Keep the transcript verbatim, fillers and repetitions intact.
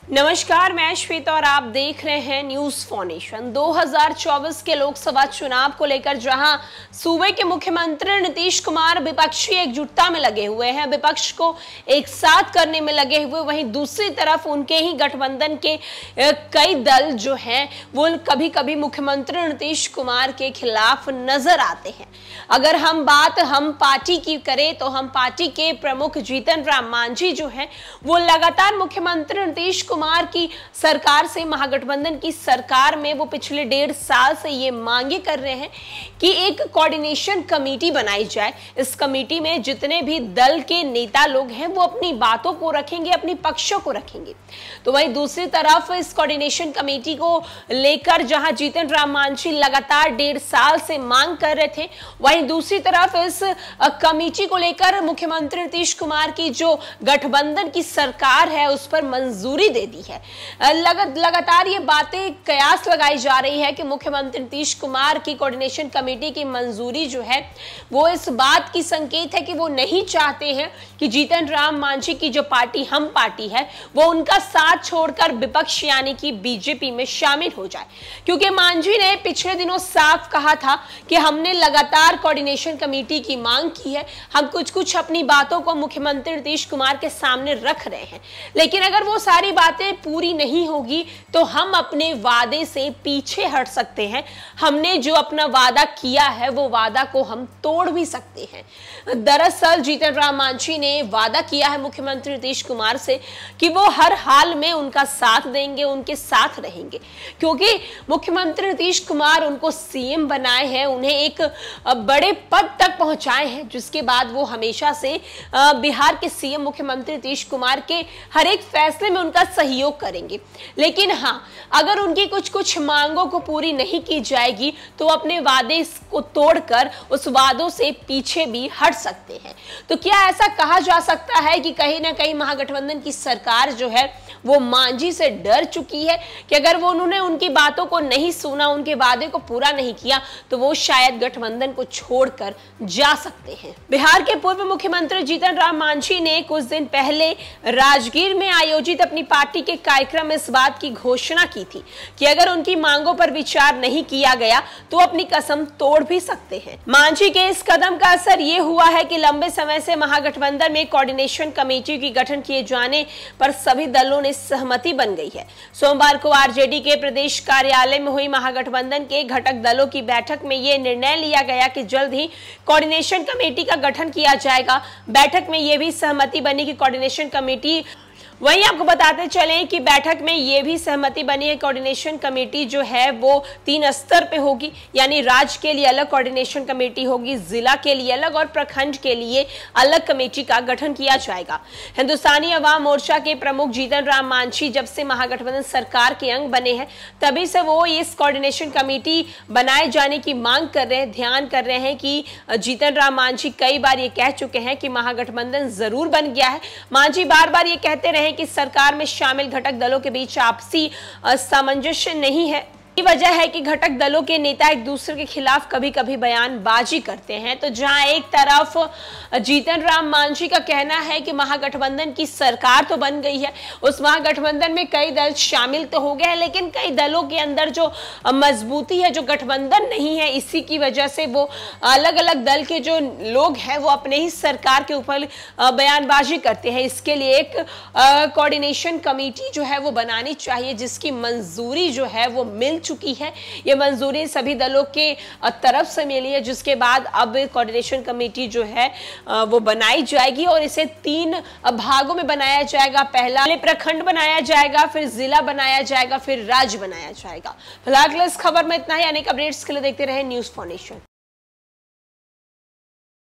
नमस्कार, मैं श्वेता और आप देख रहे हैं न्यूज फाउंडेशन। दो हज़ार चौबीस के लोकसभा चुनाव को लेकर जहां सूबे के मुख्यमंत्री नीतीश कुमार विपक्षी एकजुटता में लगे हुए हैं, विपक्ष को एक साथ करने में लगे हुए, वहीं दूसरी तरफ उनके ही गठबंधन के कई दल जो हैं वो कभी कभी मुख्यमंत्री नीतीश कुमार के खिलाफ नजर आते हैं। अगर हम बात हम पार्टी की करें तो हम पार्टी के प्रमुख जीतन राम मांझी जो हैं वो लगातार मुख्यमंत्री नीतीश कुमार की सरकार से, महागठबंधन की सरकार में वो पिछले डेढ़ साल से ये मांगे कर रहे हैं कि एक कोऑर्डिनेशन कमेटी बनाई जाए। इस कमेटी में जितने भी दल के नेता लोग हैं वो अपनी बातों को रखेंगे, अपनी पक्षों को रखेंगे। तो वहीं दूसरी तरफ इस कोऑर्डिनेशन कमेटी को लेकर जहां जीतन राम मांझी लगातार डेढ़ साल से मांग कर रहे थे, वहीं दूसरी तरफ इस कमेटी को लेकर मुख्यमंत्री नीतीश कुमार की जो गठबंधन की सरकार है उस पर मंजूरी दे दी है। लगातार ये बातें कयास लगाई जा रही है कि मुख्यमंत्री नीतीश कुमार की कोऑर्डिनेशन कमेटी की मंजूरी जो है वो इस बात की संकेत है कि वो नहीं चाहते हैं कि जीतन राम मांझी की जो पार्टी हम पार्टी है वो उनका साथ छोड़कर विपक्ष यानी कि बीजेपी में शामिल हो जाए, क्योंकि मांझी ने पिछले दिनों साफ कहा था कि हमने लगातार कोऑर्डिनेशन कमेटी की मांग की है, हम कुछ कुछ अपनी बातों को मुख्यमंत्री नीतीश कुमार के सामने रख रहे हैं, लेकिन अगर वो सारी बातें पूरी नहीं होगी तो हम अपने वादे से पीछे हट सकते हैं। हमने जो अपना वादा किया है वो वादा को हम तोड़ भी सकते हैं। दरअसल जीतन राम मांझी ने वादा किया है मुख्यमंत्री नीतीश कुमार से कि वो हर हाल में उनका साथ देंगे, उनके साथ रहेंगे, क्योंकि मुख्यमंत्री नीतीश कुमार उनको सीएम बनाए हैं, उन्हें एक बड़े पद तक पहुंचाए हैं, जिसके बाद वो हमेशा से बिहार के सीएम मुख्यमंत्री नीतीश कुमार के हर एक फैसले में उनका सहयोग करेंगे। लेकिन हाँ, अगर उनकी कुछ कुछ मांगों को पूरी नहीं की जाएगी तो अपने वादे को तोड़कर उस वादों से पीछे भी हट सकते हैं। तो क्या ऐसा कहा जा सकता है कि कहीं ना कहीं महागठबंधन की सरकार जो है वो मांझी से डर चुकी है कि अगर वो उन्होंने उनकी बातों को नहीं सुना, उनके वादे को पूरा नहीं किया तो वो शायद गठबंधन को छोड़कर जा सकते हैं। बिहार के पूर्व मुख्यमंत्री जीतन राम मांझी ने कुछ दिन पहले राजगीर में आयोजित अपनी पार्टी के कार्यक्रम में इस बात की घोषणा की थी कि अगर उनकी मांगों पर विचार नहीं किया गया तो अपनी कसम तोड़ भी सकते हैं। मांझी के इस कदम का असर ये हुआ है कि लंबे समय से महागठबंधन में कोऑर्डिनेशन कमेटी की गठन किए जाने पर सभी दलों ने सहमति बन गई है। सोमवार को आरजेडी के प्रदेश कार्यालय में हुई महागठबंधन के घटक दलों की बैठक में यह निर्णय लिया गया कि जल्द ही कोऑर्डिनेशन कमेटी का गठन किया जाएगा। बैठक में यह भी सहमति बनी कि कोऑर्डिनेशन कमेटी वहीं आपको बताते चलें कि बैठक में यह भी सहमति बनी है कोऑर्डिनेशन कमेटी जो है वो तीन स्तर पे होगी, यानी राज्य के लिए अलग कोऑर्डिनेशन कमेटी होगी, जिला के लिए अलग और प्रखंड के लिए अलग कमेटी का गठन किया जाएगा। हिंदुस्तानी अवाम मोर्चा के प्रमुख जीतन राम मांझी जब से महागठबंधन सरकार के अंग बने हैं तभी से वो इस कोऑर्डिनेशन कमेटी बनाए जाने की मांग कर रहे हैं। ध्यान कर रहे हैं कि जीतन राम मांझी कई बार ये कह चुके हैं कि महागठबंधन जरूर बन गया है। मांझी बार बार ये कहते रहे कि सरकार में शामिल घटक दलों के बीच आपसी सामंजस्य नहीं है। ये वजह है कि घटक दलों के नेता एक दूसरे के खिलाफ कभी कभी बयानबाजी करते हैं। तो जहां एक तरफ जीतन राम मांझी का कहना है कि महागठबंधन की सरकार तो बन गई है, उस महागठबंधन में कई दल शामिल तो हो गए हैं, लेकिन कई दलों के अंदर जो मजबूती है, जो गठबंधन नहीं है, इसी की वजह से वो अलग अलग दल के जो लोग हैं वो अपने ही सरकार के ऊपर बयानबाजी करते हैं। इसके लिए एक कोऑर्डिनेशन कमेटी जो है वो बनानी चाहिए जिसकी मंजूरी जो है वो मिल चुकी है। ये मंजूरी सभी दलों के तरफ से मिली है, जिसके बाद अब कोऑर्डिनेशन कमेटी जो है वो बनाई जाएगी और इसे तीन भागों में बनाया जाएगा। पहला प्रखंड बनाया जाएगा, फिर जिला बनाया जाएगा, फिर राज्य बनाया जाएगा। फिलहाल इस खबर में इतना ही। अनेक अपडेट्स के लिए देखते रहे न्यूज फाउंडेशन।